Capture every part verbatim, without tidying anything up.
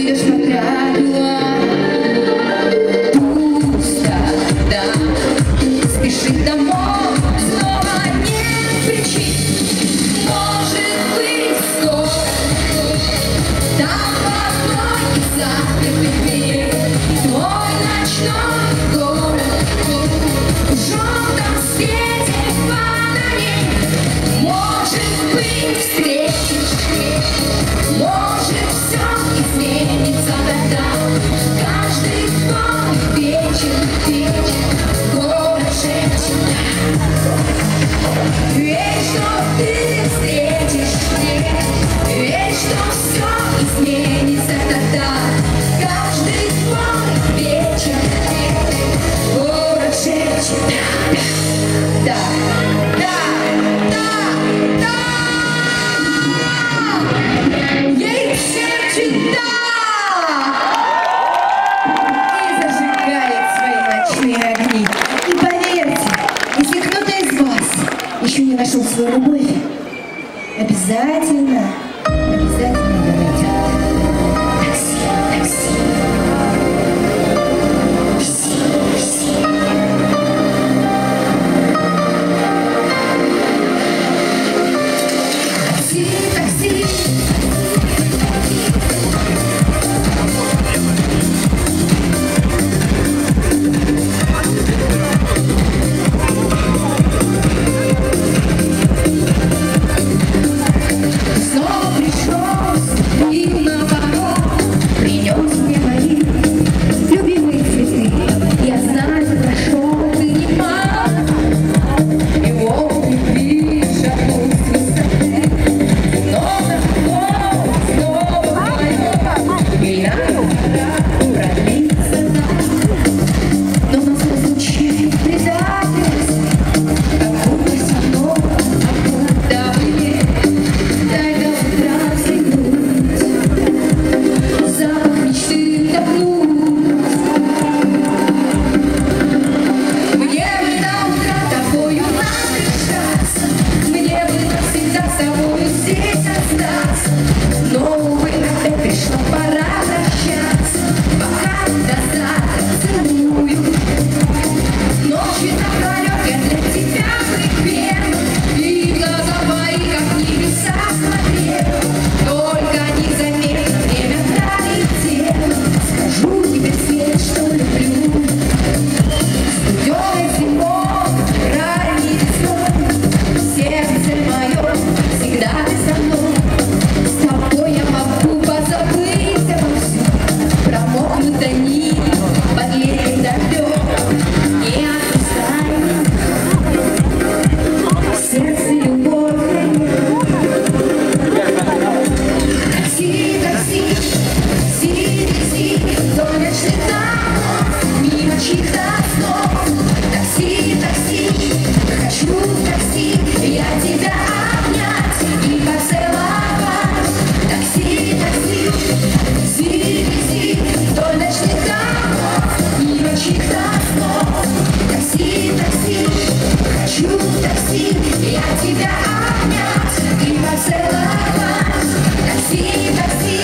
идешь по краю, пусто, да, спешить домой, снова нет причин. Может быть, скоро там в одной из закрытых дверей твой ночной город в желтом свете фонарей. Может быть, встретишь, может, все изменится тогда. Каждый твой вечер, вечер, город шепчет. Верь, что ты встретишь, верь, что все изменится тогда. Каждый твой вечер, город шепчет. Да, да, да, да. Ей шепчет «да» и зажигает свои ночные огни. И поверьте, если кто-то из вас еще не нашел свою любовь, обязательно, обязательно ее найдет. Такси, такси. Такси, такси. Такси, такси. Снова пришел и наоборот принес мне мои любимые цветы. Я знаю, хорошо, ты не маг, его любви шагнул с высоты. Но снова, снова вдвоем, и нам пора продлиться нам. Но в нас случай предательств, как будто со мной, а будто бы нет. Дай до утра взглянуть, запах мечты вдохнуть. Мне бы до утра тобою надышаться, мне бы навсегда с тобою здесь остаться. Но, увы, опять пришла пора прощаться. Пока до завтра целую. Ночью напролет я для тебя припела, и глаза твои, как небеса, смотрела. Только незаметно время пролетело. Скажу тебе, свет, что люблю. Студеной зимой, ранней весной, сердце мое всегда ты со мной. С тобой я могу позабыть обо всем, промокнуть до нитки под летним дождем. Не отпускай, сердце любовь. Такси, такси, такси, такси, солнечный домов, мимо чьих-то снов. Такси, такси, хочу в такси, я тебя обнять и поцеловать. Такси, такси, такси, такси, солнечный домов, мимо чьих-то снов. Такси, такси, хочу в такси, я тебя обнять и поцеловать. Такси, такси.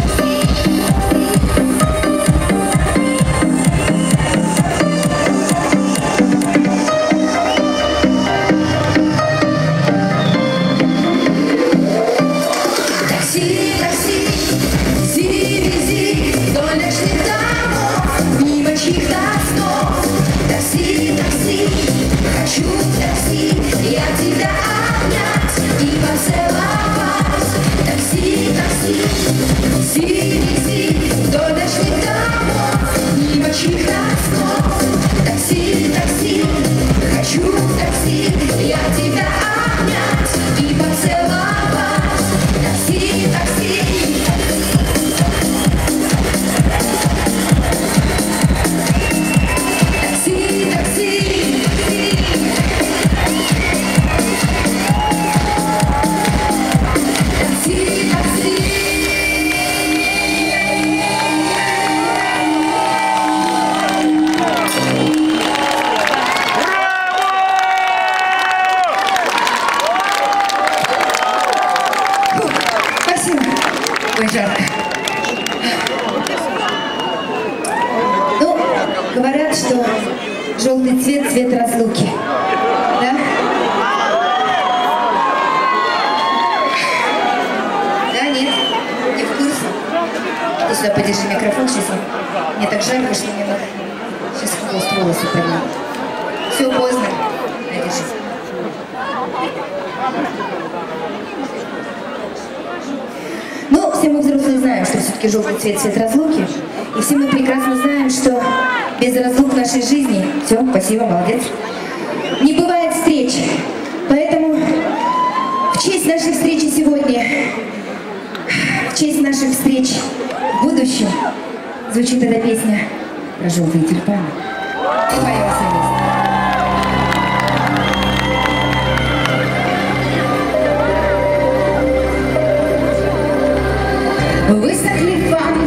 Такси, такси, вези, вези, солнечный домов, мимо чьих-то снов. Такси, такси, хочу в такси, я тебя обнять и поцеловать. Такси, такси, вези, вези, солнечный домов, мимо чьих-то снов. Такси, такси, хочу в такси, я тебя обнять и поцеловать. Такси, такси. Такси, такси. Такси, такси. Ну, говорят, что желтый цвет — цвет разлуки. Да? Да, нет? Не в курсе? Ты сюда подержи микрофон, сейчас я... Мне так жарко, что мне надо... Сейчас хвост волосы подниму. Все поздно. Надержи. Ну, все мы взрослые знаем, что все-таки желтый цвет — цвет разлуки. И все мы прекрасно знаем, что без разлук в нашей жизни... Все, спасибо, молодец. Не бывает встреч. Поэтому в честь нашей встречи сегодня, в честь наших встреч в будущем, звучит эта песня про желтые тюльпаны. И поем совместно. Высохли фанты